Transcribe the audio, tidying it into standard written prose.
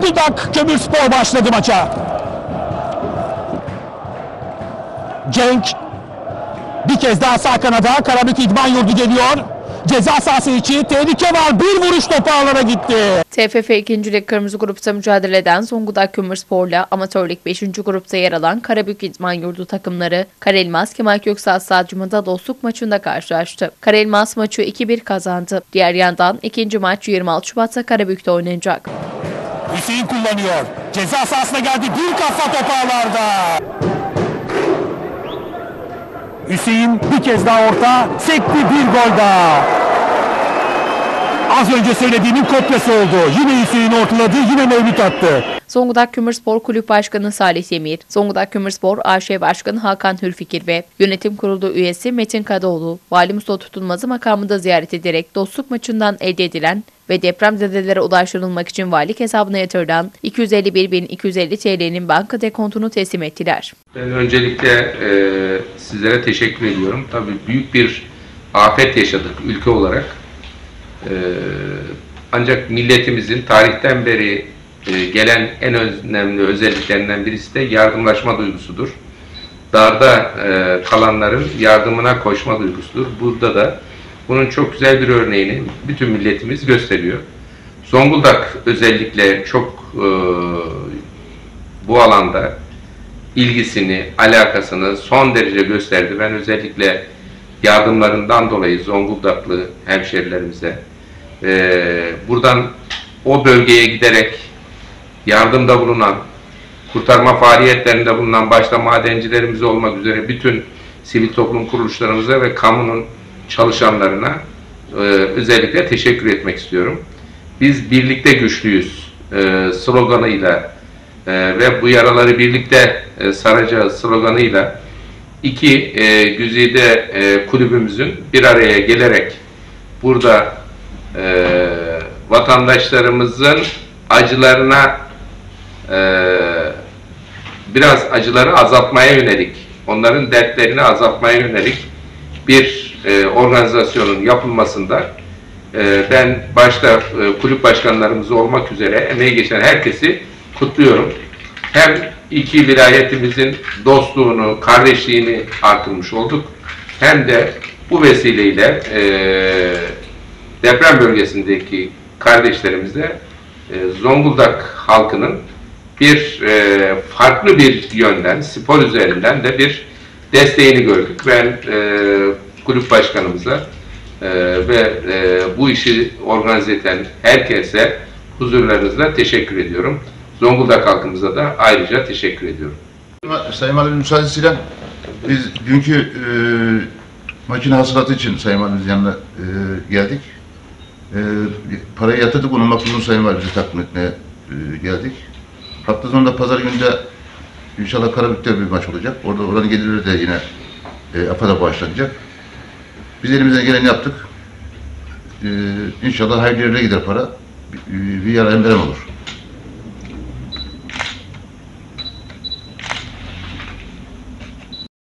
Zonguldak Kömürspor başladı maça. Cenk bir kez daha sağ kanada. Karabük İdman Yurdu geliyor. Ceza sahası içi tehlike var. Bir vuruş topu ağlara gitti. TFF 2. Lig Kırmızı Grup'ta mücadele eden Zonguldak Kömürspor'la Amatör Lig 5. Grup'ta yer alan Karabük İdman Yurdu takımları Karelmas Kemal Köksal Stadyumunda dostluk maçında karşılaştı. Karelmas maçı 2-1 kazandı. Diğer yandan ikinci maç 26 Şubat'ta Karabük'te oynanacak. Hüseyin kullanıyor. Ceza sahasına geldi. Bir kafa top ağlarda. Hüseyin bir kez daha orta. Sekti, bir gol daha. Az önce söylediğimin kopyası oldu. Yine Hüseyin ortaladı, yine Mevlüt attı. Zonguldak Kömürspor Kulüp Başkanı Salih Demir, Zonguldak Kömürspor AŞ Başkanı Hakan Hürfikir ve Yönetim Kurulu üyesi Metin Kadıoğlu, Vali Mustafa Tutulmaz'ı makamında ziyaret ederek dostluk maçından elde edilen ve depremzedelere ulaştırılmak için valilik hesabına yatırılan 251.250 TL'nin banka dekontunu teslim ettiler. Ben öncelikle sizlere teşekkür ediyorum. Tabii büyük bir afet yaşadık ülke olarak. Ancak milletimizin tarihten beri gelen en önemli özelliklerinden birisi de yardımlaşma duygusudur. Darda kalanların yardımına koşma duygusudur. Burada da bunun çok güzel bir örneğini bütün milletimiz gösteriyor. Zonguldak özellikle çok bu alanda ilgisini, alakasını son derece gösterdi. Ben özellikle yardımlarından dolayı Zonguldaklı hemşerilerimize buradan o bölgeye giderek yardımda bulunan, kurtarma faaliyetlerinde bulunan başta madencilerimiz olmak üzere bütün sivil toplum kuruluşlarımıza ve kamunun çalışanlarına özellikle teşekkür etmek istiyorum. Biz birlikte güçlüyüz sloganıyla ve bu yaraları birlikte saracağız sloganıyla iki güzide kulübümüzün bir araya gelerek burada vatandaşlarımızın acılarına biraz acıları azaltmaya yönelik, onların dertlerini azaltmaya yönelik bir organizasyonun yapılmasında ben başta kulüp başkanlarımız olmak üzere emeği geçen herkesi kutluyorum. Hem iki vilayetimizin dostluğunu, kardeşliğini artırmış olduk. Hem de bu vesileyle deprem bölgesindeki kardeşlerimize Zonguldak halkının bir farklı bir yönden, spor üzerinden de bir desteğini gördük. Ben kulüp başkanımıza ve bu işi organize eden herkese huzurlarınızla teşekkür ediyorum. Zonguldak halkımıza da ayrıca teşekkür ediyorum. Sayın Valimizin müsaadesiyle biz dünkü makine hasılatı için Sayın Valimizin yanına geldik. Parayı yatırdık, onun makulunu Sayın Valimiz'e takdim etmeye geldik. Hafta sonunda pazar günde inşallah Karabük'te bir maç olacak. Orada oranın gelirleri de yine AFAD'a bağışlanacak. Biz elimizden geleni yaptık. İnşallah hayırlı yerlere gider para. Bir yara emrem olur.